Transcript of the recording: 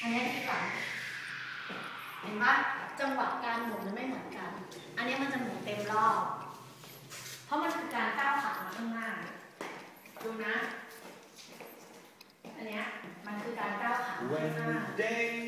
อันนี้ที่หลังเห็นปะจังหวะการหมุนมันไม่เหมือนกันอันนี้มันจะหมุนเต็มรอบเพราะมันคือการก้าวขามาข้างหน้าดูนะอันเนี้ยมันคือการก้าวขามาข้างหน้า